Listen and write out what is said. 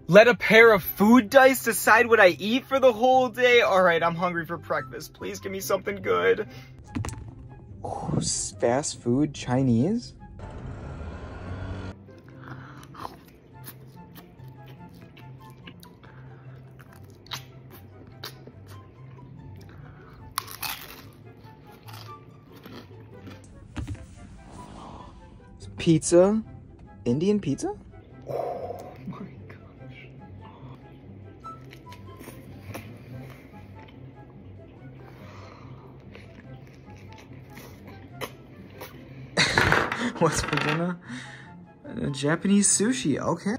Let a pair of food dice decide what I eat for the whole day? Alright, I'm hungry for breakfast. Please give me something good. Oh, fast food Chinese? Pizza? Indian pizza? Oh my gosh. What's for dinner? Japanese sushi, okay.